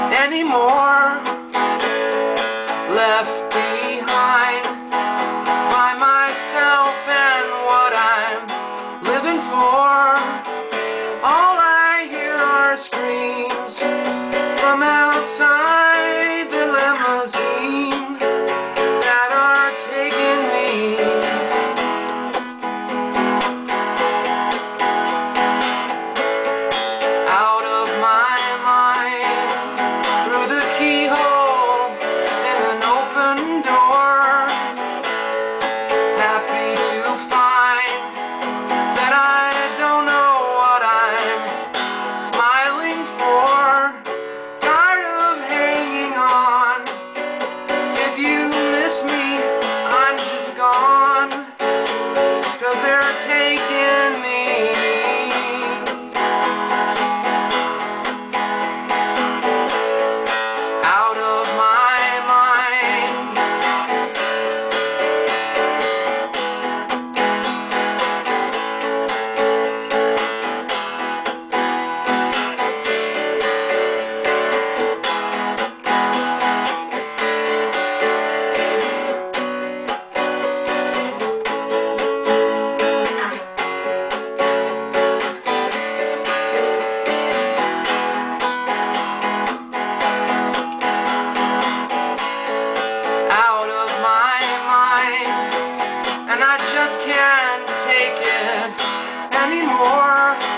anymore. Left behind by myself and what I'm living for. All I hear are screams from outside the limousine that are taking me. Out of my mind, through the keyhole in an open door. Happy to find that I don't know what I'm smiling for. Tired of hanging on. If you miss me, I'm just gone, 'cause they're taking me. Out of my mind. Out of my mind, and I just can't take it anymore.